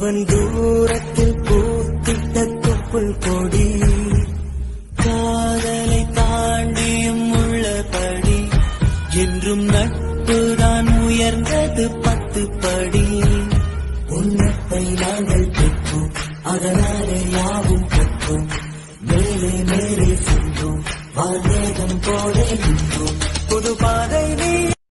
அவன் தூரத்தில் பூத்திட்ட தொப்புள் கொடி காதலை தாண்டியும் உள்ளபடி என்றும் நட்புதான் உயர்ந்தது 10 படி. உன்னத்தை நாங்கள் பெற்றோம், அதனாலே யாவும் பெற்றோம். மேலே மேலே சென்றோம், வானேகம் போலே நின்றோம். புது பாதை நீ